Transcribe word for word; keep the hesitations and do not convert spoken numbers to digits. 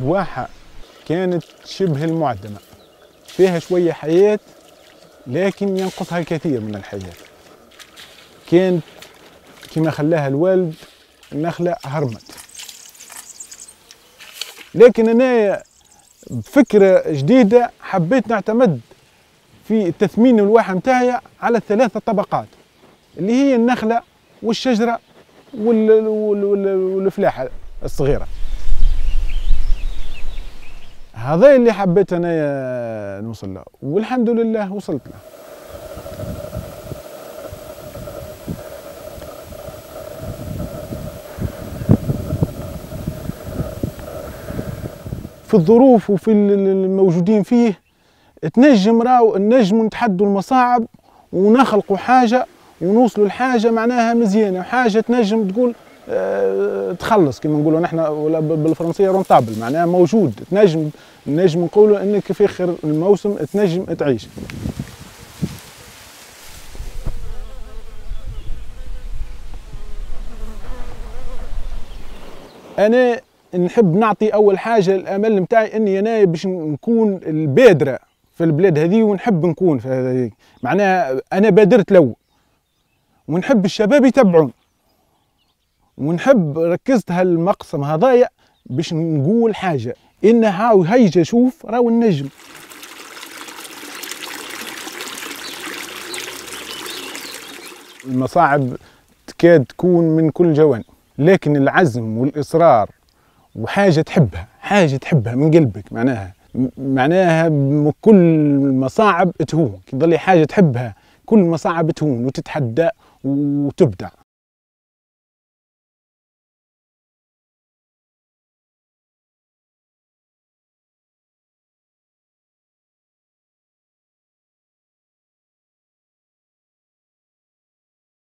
واحة كانت شبه المعدمة، فيها شوية حياة لكن ينقصها الكثير من الحياة. كانت كما خلاها الوالد النخلة هرمت. لكن أنا بفكرة جديدة حبيت نعتمد في التثمين الواحة متاعي على الثلاثة طبقات اللي هي النخلة والشجرة والفلاحة الصغيرة. هذا اللي حبيت أنا نوصل له والحمد لله وصلت له. في الظروف وفي الموجودين فيه تنجم راو نجم نتحدوا المصاعب ونخلقوا حاجة ونوصلوا لحاجة معناها مزيانة، وحاجة تنجم تقول أه تخلص كما نقولوا نحن ولا بالفرنسية رونتابل، معناها موجود تنجم نجم نقولوا انك في اخر الموسم تنجم تعيش. انا نحب نعطي اول حاجه الامل نتاعي اني انا باش نكون البادره في البلاد هذه، ونحب نكون في هذه معناها انا بادرت لو، ونحب الشباب يتبعون، ونحب ركزت هالمقسم هذايا باش نقول حاجه ان هاو هيجا شوف راهو النجم. المصاعب تكاد تكون من كل جوانب، لكن العزم والاصرار وحاجه تحبها، حاجه تحبها من قلبك، معناها معناها كل مصاعب تهون، كي تظلي حاجه تحبها كل مصاعب تهون وتتحدى وتبدع.